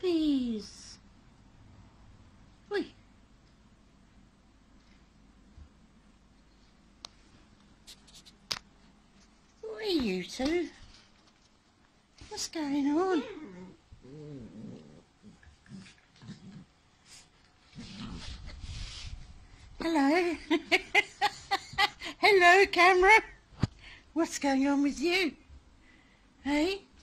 puppies. Oi. What are you two? What's going on? Hello. Hello, camera. What's going on with you? Hey?